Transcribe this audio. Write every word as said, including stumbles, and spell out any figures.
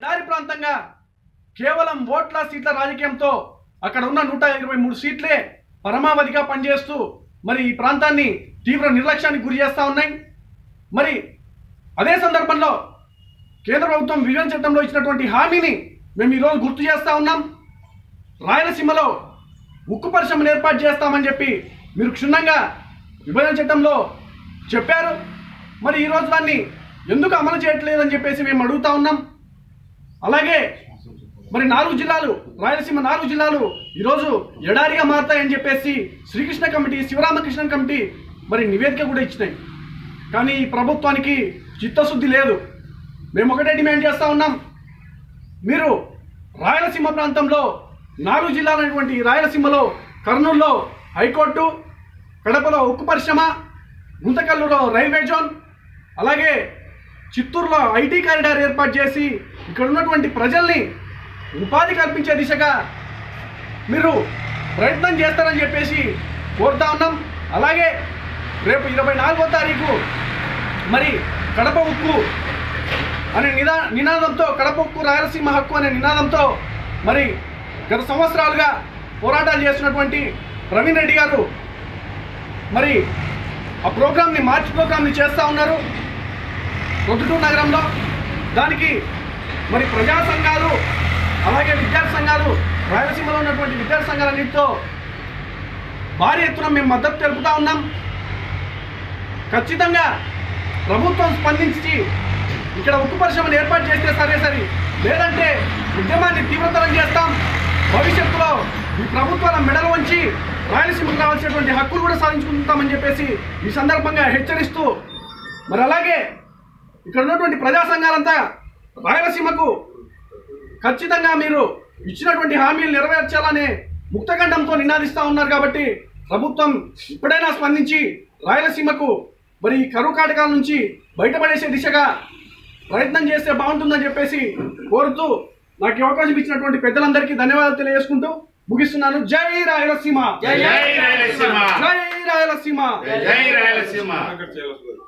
దారి ప్రాంతంగా కేవలం ఓట్ల సీట్ల రాజకీయంతో అక్కడ ఉన్న నూట ఇరవై మూడు సీట్లే పరమావధిగా పనిచేస్తూ మరి ఈ ప్రాంతాన్ని తీవ్ర నిర్లక్ష్యానికి గురి చేస్తూ ఉన్నాయి. మరి అదే సందర్భంలో కేంద్ర ప్రభుత్వం విభజన చట్టంలో ఇచ్చినటువంటి హామీని మేము ఈరోజు గుర్తు చేస్తూ ఉన్నాం. రాయలసీమలో ఉక్కు పరిశ్రమను ఏర్పాటు చేస్తామని చెప్పి మీరు క్షుణ్ణంగా విభజన చట్టంలో చెప్పారు. మరి ఈరోజు దాన్ని ఎందుకు అమలు చేయట్లేదని చెప్పేసి మేము అడుగుతా ఉన్నాం. అలాగే మరి నాలుగు జిల్లాలు రాయలసీమ నాలుగు జిల్లాలు ఈరోజు ఎడారిగా మారుతాయని చెప్పేసి శ్రీకృష్ణ కమిటీ శివరామకృష్ణ కమిటీ మరి నివేదిక కూడా ఇచ్చినాయి. కానీ ఈ ప్రభుత్వానికి చిత్తశుద్ధి లేదు. మేము ఒకటే డిమాండ్ చేస్తూ ఉన్నాం, మీరు రాయలసీమ ప్రాంతంలో నాలుగు జిల్లాలైనటువంటి రాయలసీమలో కర్నూలులో హైకోర్టు, కడపలో ఉక్కు పరిశ్రమ, గుంతకల్లులో రైల్వే జోన్, అలాగే చిత్తూరులో ఐటీ కారిడార్ ఏర్పాటు చేసి ఇక్కడ ఉన్నటువంటి ప్రజల్ని ఉపాధి కల్పించే దిశగా మీరు ప్రయత్నం చేస్తారని చెప్పేసి కోరుతా ఉన్నాం. అలాగే రేపు ఇరవై నాలుగో తారీఖు మరి కడప ఉక్కు అనే నినా నినాదంతో కడప ఉక్కు రాయలసీమ హక్కు అనే నినాదంతో మరి గత సంవత్సరాలుగా పోరాటాలు చేస్తున్నటువంటి ప్రవీణ్ రెడ్డి గారు మరి ఆ ప్రోగ్రామ్ని మార్చ్ ప్రోగ్రామ్ని చేస్తూ ఉన్నారు ప్రొద్దుటూరు నగరంలో. దానికి మరి ప్రజా సంఘాలు అలాగే విద్యార్థి సంఘాలు రాయలసీమలో ఉన్నటువంటి విద్యార్థి సంఘాలన్నింటితో భారీ ఎత్తున మేము మద్దతు తెలుపుతా ఉన్నాం. ఖచ్చితంగా ప్రభుత్వం స్పందించి ఇక్కడ ఉక్కు పరిశ్రమను ఏర్పాటు చేస్తే సరే సరి, లేదంటే ఉద్యమాన్ని తీవ్రతరం చేస్తాం. భవిష్యత్తులో ఈ ప్రభుత్వాల మెడలు వంచి రాయలసీమకు రావాల్సినటువంటి హక్కులు కూడా సాధించుకుంటామని చెప్పేసి ఈ సందర్భంగా హెచ్చరిస్తూ, మరి అలాగే ఇక్కడ ఉన్నటువంటి ప్రజా సంఘాలంతా రాయలసీమకు ఖచ్చితంగా మీరు ఇచ్చినటువంటి హామీలు నెరవేర్చాలనే ముక్తకంఠంతో నినాదిస్తూ ఉన్నారు. కాబట్టి ప్రభుత్వం ఇప్పుడైనా స్పందించి రాయలసీమకు మరి ఈ కరువు కాటకాల నుంచి బయటపడేసే దిశగా ప్రయత్నం చేస్తే బాగుంటుందని చెప్పేసి కోరుతూ నాకు ఈ అవకాశం ఇచ్చినటువంటి పెద్దలందరికీ ధన్యవాదాలు తెలియజేసుకుంటూ ముగిస్తున్నాను. జై రాయలసీమ, జై రాయలసీమ, జై రాయలసీమ, జై రాయలసీమ.